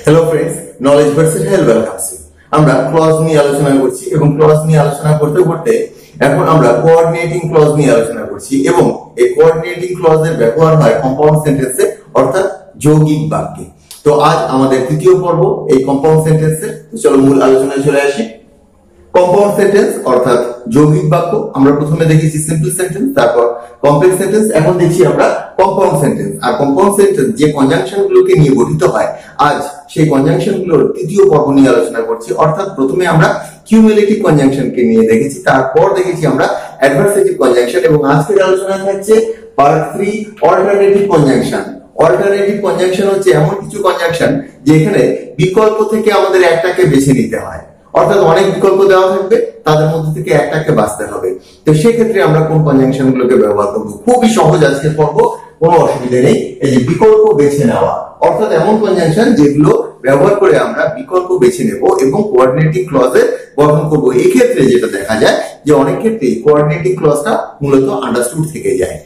Hello friends, knowledge versatile welcomes you. আমরা clause নিয়ে আলোচনা করছি এবং ক্লজ নিয়ে আলোচনা করতে করতে এখন আমরা কোঅর্ডিনেটিং ক্লজ নিয়ে আলোচনা করছি এবং এই কোঅর্ডিনেটিং ক্লজের ব্যবহার হয় কম্পাউন্ড সেন্টেন্সে অর্থাৎ যৌগিক বাক্যে। তো আজ আমাদের তৃতীয় পর্ব এই কম্পাউন্ড সেন্টেন্সের। চলো মূল আলোচনায় চলে আসি। কম্পাউন্ড সেন্টেন্স অর্থাৎ যৌগিক বাক্য আমরা প্রথমে দেখেছি সিম্পল সেন্টেন্স, তারপর কমপ্লেক্স সেন্টেন্স, এখন দেখছি আমরা কম্পাউন্ড সেন্টেন্স। আর কম্পাউন্ড সেন্টেন্স যে কনজাংশন গুলোকে নিয়ে গঠিত হয়, আজ সেই কনজাংশন গুলোর তৃতীয় পর্ব নিয়ে আলোচনা করছি। অর্থাৎ প্রথমে আমরা কিউমুলেটিভ কনজাংশনকে নিয়ে দেখেছি, তারপর দেখেছি আমরা অ্যাডভার্সেটিভ কনজাংশন এবং আজকের আলোচনা থাকছে part 3 alternative conjunction. Alternative conjunction হচ্ছে এমন কিছু কনজাংশন যেখানে বিকল্প থেকে আমাদের একটাকে বেছে নিতে হয়, অর্থাৎ অনেক বিকল্প দেওয়া থাকবে, তাদের মধ্যে থেকে একটাকে বাছতে হবে। তো সেক্ষেত্রে আমরা কোন কনজাংশন গুলোকে ব্যবহার করব? খুবই সহজ আজকের পর্ব, কোনো অসুবিধা নেই। এই যে বিকল্প বেছে নেওয়া, অর্থাৎ এমন কনজাংশন যেগুলো ব্যবহার করে আমরা বিকল্প বেছে নেব এবং কোঅর্ডিনেটিং ক্লজে গঠন করব। এই ক্ষেত্রে যেটা দেখা যায় যে অনেক ক্ষেত্রে কোঅর্ডিনেটিং ক্লজটা মূলত আন্ডারস্টুড থেকে যায়।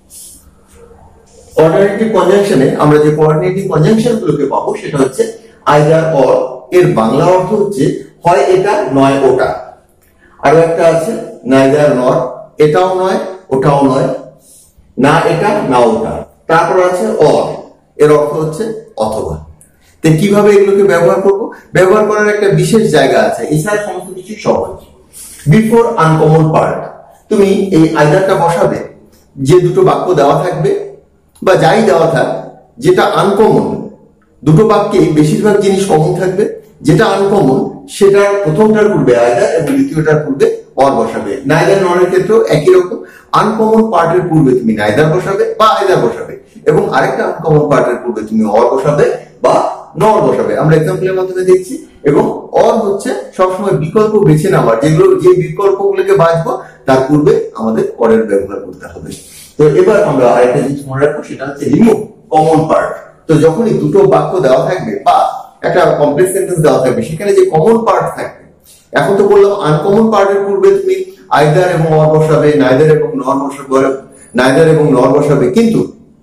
অল্টারনেটিভ কনজাংশনে আমরা যে কোঅর্ডিনেটিং কনজাংশন গুলোকে পাবো সেটা হচ্ছে আইদার অর। এর বাংলা অর্থ হচ্ছে হয় এটা নয় ওটা। আরো একটা আছে নাইদার নর, এটাও নয় ওটাও নয়, না এটা না ওটা। তারপর আছে অর, এর অর্থ হচ্ছে অথবা। তো কিভাবে এগুলোকে ব্যবহার করব? ব্যবহার করার একটা বিশেষ জায়গা আছে, এছাড়া সমস্ত কিছু সহজ। বিফোর আনকমন পার্ট তুমি এই আইদারটা বসাবে, যে দুটো বাক্য দেওয়া থাকবে বা যাই দেওয়া থাক, যেটা আনকমন, দুটো বাক্যে বেশিরভাগ জিনিস কমন থাকবে। যেটা আনকমন সেটার প্রথমটার পূর্বে আইদার এবং দ্বিতীয়টার পূর্বে অর বসাবে। নাইদার নরের ক্ষেত্রেও একই রকম, আনকমন পার্টের পূর্বে তুমি নাইদার বসাবে বা আইদার বসাবে এবং আরেকটা আনকমন পার্টের পূর্বে তুমি অর বসাবে বা নর বসাবে। আমরা এক্সাম্পলের মাধ্যমে দেখছি। এবং অর হচ্ছে সবসময় বিকল্প বেছে নেওয়ার, যেগুলো যে বিকল্পগুলোকে বাছবো তার পূর্বে আমাদের অরের ব্যবহার করতে হবে। তো এবার আমরা আরেকটা জিনিস মনে রাখবো, সেটা হচ্ছে রিমুভ কমন পার্ট। তো যখনই দুটো বাক্য দেওয়া থাকবে বা একটা কমপ্লেক্স সেন্টেন্স দেওয়া থাকবে, সেখানে যে কমন পার্ট থাকবে, এখন তো বললাম আনকমন পার্টের পূর্বে তুমি আইদার এবং অর বসাবে, নাইদার এবং নর বসাবে, নাইদার এবং নর বসাবে, কিন্তু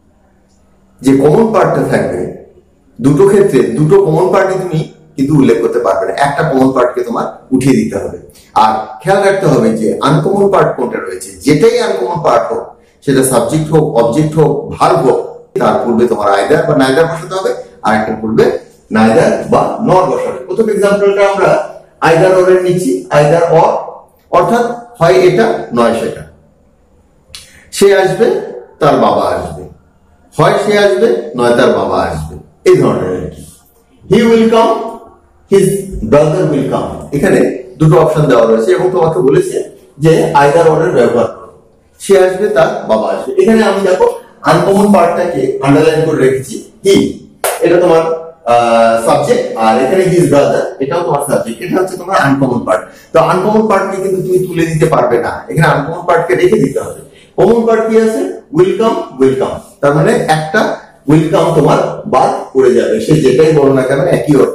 যে কমন পার্টটা থাকবে দুটো ক্ষেত্রে দুটো কমন পার্টই তুমি কিন্তু উল্লেখ করতে পারবে না, একটা কমন পার্টকে তোমার উঠিয়ে দিতে হবে। আর খেয়াল রাখতে হবে যে আনকমন পার্ট কোনটা রয়েছে, যেটাই আনকমন পার্ট হোক, সেটা সাবজেক্ট হোক, অবজেক্ট হোক, ভার্ব হোক, তার পূর্বে তোমার আইদার বা নাইদার বসাতে হবে, আর একটা পূর্বে নাইদার বা নর বসাবে। প্রথম এক্সাম্পলটা আমরা আইদার অর এর নিচ্ছি। আইদার অর অর্থাৎ হয় এটা নয় সেটা। সে আসবে, তার বাবা আসবে, হয় সে আসবে নয় তার বাবা আসবে, এই ধরনের আর কি। He will come, his brother will come. এখানে দুটো অপশন দেওয়া রয়েছে এবং তোমাকে বলেছে যে আইদার অর এর ব্যবহার করো। সে আসবে, তার বাবা আসবে। এখানে আমি দেখো আনকমন পার্টটাকে আন্ডারলাইন করে রেখেছি। হি এটা তোমার সাবজেক্ট, আর এখানে হিজ ব্রাদার এটাও তোমার সাবজেক্ট। এটা হচ্ছে তোমার আনকমন পার্ট। তো আনকমন পার্টকে কিন্তু তুমি তুলে দিতে পারবে না, এখানে আনকমন পার্টকে রেখে দিতে হবে। কমন পার্ট কি আছে? Welcome, welcome. তার মানে একটা ওয়েলকাম তোমার বাদ পড়ে যাবে, সে যেটাই বলো না কেন একই অর্থ।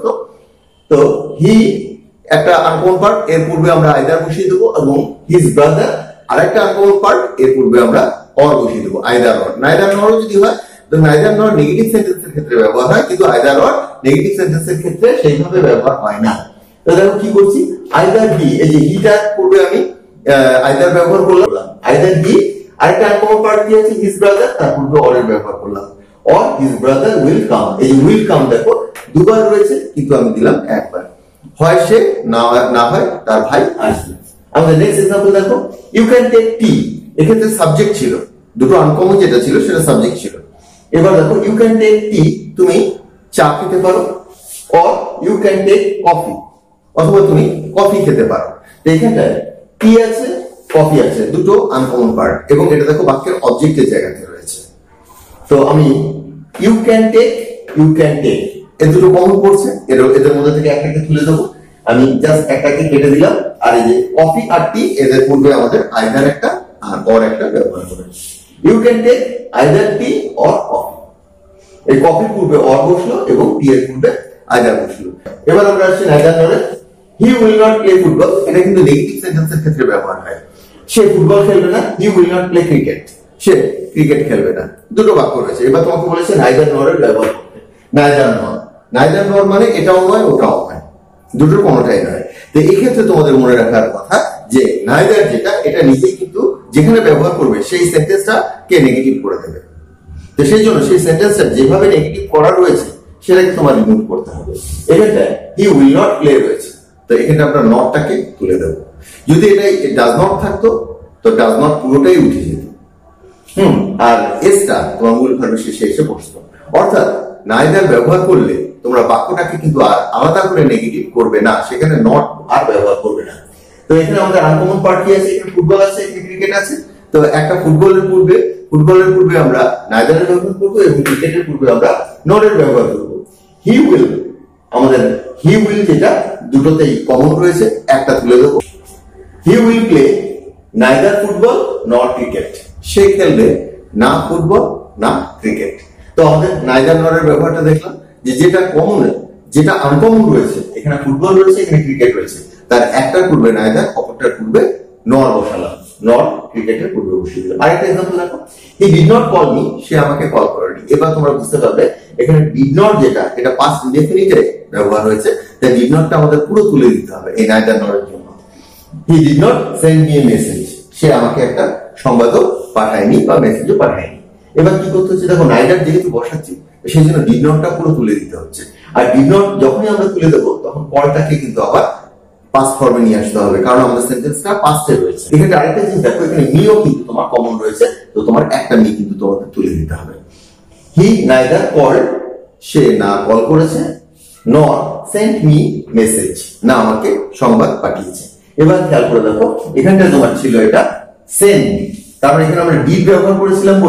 তো হি একটা আনকমন পার্ট, এর পূর্বে আমরা আইদার বসিয়ে দেবো, এবং হিজ ব্রাদার আরেকটা আনকমন পার্ট, এর পূর্বে আমরা অর বসিয়ে দেবো, আইদার অর। নাইদার নর যদি হয়, তো নাইদার নর নেগেটিভ সেন্টেন্সের ক্ষেত্রে ব্যবহার হয়, কিন্তু আইদার অর নেগেটিভ সেন্টেন্সের ক্ষেত্রে সেইভাবে ব্যবহার হয় না। তো দেখো কি করছি, আইদার বি, এই যে হিটার পূর্বে আমি আইদার ব্যবহার করলাম, আইদার বি, আরেকটা আনকমন পার্ট কি আছে হিজ ব্রাদার, তার পূর্বে অর এর ব্যবহার করলাম, or his brother will come. এই যে উইল কাম দেখো দুবার রয়েছে, কিন্তু আমি দিলাম একবার। হয় সে, না হয় তার ভাই আসবে। আমাদের নেক্সট এক্সাম্পল দেখো, ইউ ক্যান টেক টি। এক্ষেত্রে সাবজেক্ট ছিল, দুটো আনকমন যেটা ছিল সেটা সাবজেক্ট ছিল। এবার দেখো ইউ ক্যান টেক টি, তুমি চা খেতে পারো, or you can take coffee, অথবা তুমি কফি খেতে পারো। তো এখানটায় টি আছে, কফি আছে, দুটো আনকমন পার্ট, এবং এটা দেখো বাক্যের অবজেক্টের জায়গাতে রয়েছে। তো আমি you can take, you can take, এর দুটো কমন পড়ছে, এদের মধ্যে থেকে একটাকে তুলে দেবো। আমি জাস্ট একটাকে কেটে দিলাম, আর এই যে কফি আর টি, এদের পূর্বে আমাদের আইদার একটা আর অর একটা ব্যবহার করে। You can take either tea or coffee. এই কফির পূর্বে অর বসলো এবং টি এর পূর্বে আইদার বসলো। এবার আমরা আসছি নাইদার নরে। He will not play football, এটা কিন্তু নেগেটিভ সেন্টেন্সের ক্ষেত্রে ব্যবহার হয়। সে ফুটবল খেলবে না, he will not play cricket, সে ক্রিকেট খেলবে না। দুটো বাক্য রয়েছে। এবার তোমাকে বলেছে নাইদার নরের ব্যবহার করতে। নাইদার নর নাইদার নর মানে এটাও নয় ওটাও নয়, দুটোর কোনোটাই নয়। তো এই ক্ষেত্রে তোমাদের মনে রাখার কথা যে নাইদার যেটা এটা নিজেই কিন্তু যেখানে ব্যবহার করবে সেই সেন্টেন্সটা কে নেগেটিভ করে দেবে। তো সেই জন্য সেই সেন্টেন্সটা যেভাবে নেগেটিভ করা রয়েছে সেটাকে তোমার রিমুভ করতে হবে। এখানটা হি উইল নট প্লে রয়েছে, তো এখানে আমরা নটটাকে তুলে দেবো। যদি এটা ডাজ নট থাকতো তো ডাজ নট পুরোটাই উঠে যেত, আর এসটা তোমার মূল ভার্বের শেষে এসে বসতো। অর্থাৎ নাইদার ব্যবহার করলে তোমরা বাক্যটাকে কিন্তু আর আলাদা করে নেগেটিভ করবে না, সেখানে নট আর ব্যবহার করবে না। তো এখানে আমাদের আনকমন পার্ট কি আছে? এখানে ফুটবল আছে, এখানে ক্রিকেট আছে। তো একটা ফুটবলের পূর্বে আমরা নাইদারের ব্যবহার করবো এবং ক্রিকেটের পূর্বে আমরা নটের ব্যবহার করবো। হি উইল, আমাদের হি উইল যেটা দুটোতেই কমন রয়েছে, একটা তুলে দেবো। He will play neither football not cricket, সে খেলবে না ফুটবল না ক্রিকেট। তো আমাদের নাইদার নরের ব্যবহারটা দেখলাম যে যেটা কমন, যেটা আনকমন রয়েছে, এখানে ফুটবল রয়েছে, এখানে ক্রিকেট রয়েছে, তার একটার পূর্বে নাইদার, অপরটার পূর্বে নর বসালাম, নর ক্রিকেটের পূর্বে বসিয়ে দিলাম। আরেকটা এক্সাম্পল দেখো, he did not call me, সে আমাকে কল করেনি। এবার তোমরা বুঝতে পারবে এখানে ডিড নট যেটা, এটা পাস্ট ইনডেফিনিটে ব্যবহার হয়েছে, তাই ডিড নটটা আমাদের পুরো তুলে দিতে হবে এই নাইদার নরের জন্য। He did not send me a message, সে আমাকে একটা সংবাদও পাঠায়নি বা মেসেজও পাঠায়নি। এবার কি করতে হচ্ছে দেখো, নাইদার যেহেতু বসাচ্ছি সেই জন্য ডিড নটটা পুরো তুলে দিতে হচ্ছে। আর ডিড নট যখনই আমরা তুলে দেবো তখন পরটাকে কিন্তু আবার পাস্ট ফর্মে নিয়ে আসতে হবে, কারণ আমাদের সেন্টেন্সটা পাস্টে রয়েছে। এখানে আরেকটা জিনিস দেখো, এখানে মিও কিন্তু তোমার কমন রয়েছে, তো তোমার একটা মি কিন্তু তোমাকে তুলে দিতে হবে। হি নাইদার কল্ড, সে না কল করেছে, নর সেন্ট মি মেসেজ, না আমাকে সংবাদ পাঠিয়েছে। এবার খেয়াল করে দেখো, এখানটা তোমার ছিল এটা সেন্ড, তারপরে এখানে আমরা ডিড ব্যবহার করেছিলাম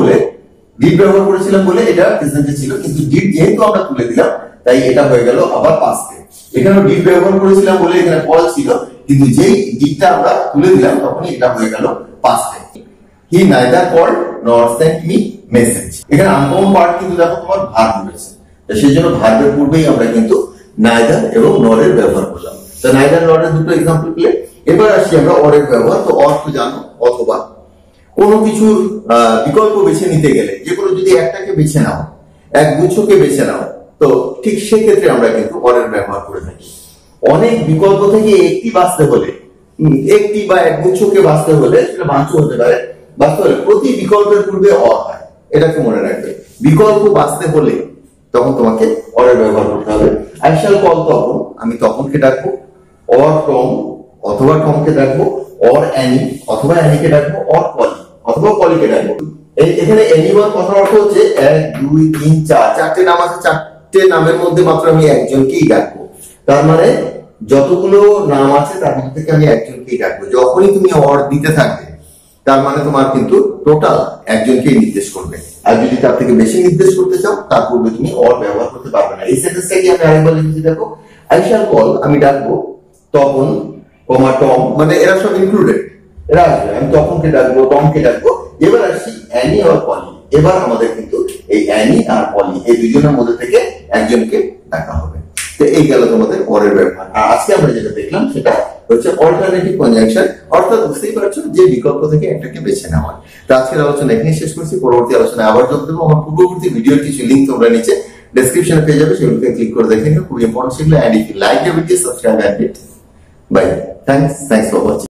বলে এটা প্রেজেন্টে ছিল, কিন্তু ডিড যেহেতু আমরা তুলে দিলাম তাই এটা হয়ে গেল আবার পাস্টে। এখানে ডিড ব্যবহার করেছিলাম বলে এখানে কল ছিল, কিন্তু যেই ডিডটা আমরা তুলে দিলাম তখনই এটা হয়ে গেল পাস্টে। He neither called nor sent me message. এখানে আনকমন পার্ট কিন্তু দেখো তোমার ভার্ব রয়েছে, সেই জন্য ভার্বের পূর্বেই আমরা কিন্তু নাইদার এবং নরের ব্যবহার করলাম। তো নাইদার নরের দুটো এক্সাম্পল পেলে। এবার আসি আমরা অরের ব্যবহার। তো অর তো জানো, অথবা কোনো কিছুর বিকল্প বেছে নিতে গেলে, যে কোনো যদি একটাকে বেছে নাও, এক গুচ্ছকে বেছে নাও, তো ঠিক সেক্ষেত্রে আমরা কিন্তু অরের ব্যবহার করে থাকি। অনেক বিকল্প থেকে একটি বাঁচতে হলে, একটি বা এক গুচ্ছকে বাঁচতে হলে, সেটা বাঁচতে হতে পারে, বাঁচতে হলে প্রতি বিকল্পের পূর্বে অর হয়, এটাকে মনে রাখবে। বিকল্প বাঁচতে হলে তখন তোমাকে অরের ব্যবহার করতে হবে। আই শ্যাল কল তখন, আমি তখনকে ডাকবো। অর টম, অথবা টমকে ডাকবো। অর অ্যানি, অথবা অ্যানিকে ডাকবো। অর কলি, অথবা কলিকে ডাকবো। এখানে এনিওয়ান কথার অর্থ হচ্ছে 1 2 3 4, চারটে নাম আছে, চারটে নামের মধ্যে মাত্র আমি একজনকেই ডাকবো। তার মানে যতগুলো নাম আছে তার মধ্যে থেকে আমি একজনকেই ডাকবো। যখনই তুমি অর দিতে থাকবে তার মানে তোমার কিন্তু টোটাল একজনকেই নির্দেশ করবে। আর যদি তার থেকে বেশি নির্দেশ করতে চাও তার পূর্বে তুমি অর ব্যবহার করতে পারবে না। এই সেন্টেন্সটাকে আমি আরেকবার লিখেছি দেখো, আই শ্যাল কল, আমি ডাকবো, তখন কমা টম, মানে এরা সব ইনক্লুডেড, এরা আসবে। আমি তখনকে ডাকবো, টমকে ডাকবো। এবার আসি অ্যানি আর পলি। এবার আমাদের কিন্তু এই অ্যানি আর পলি এই দুজনের মধ্যে থেকে একজনকে ডাকা হবে। তো এই গেল তোমাদের অরের ব্যবহার। আর আজকে আমরা যেটা দেখলাম সেটা হচ্ছে অল্টারনেটিভ কনজাংশন, অর্থাৎ বুঝতেই পারছো যে বিকল্প থেকে একটাকে বেছে নেওয়া। তো আজকের আলোচনা এখানে শেষ করছি। পরবর্তী আলোচনায় আবার যোগ দেবো। আমার পূর্ববর্তী ভিডিওর কিছু লিঙ্ক তোমরা নিচে ডেসক্রিপশনে পেয়ে যাবে, সেগুলোকে ক্লিক করে দেখে নিও, খুব ইম্পর্টেন্ট সেগুলো। And if you like the video, subscribe and hit bye. Thanks for watching.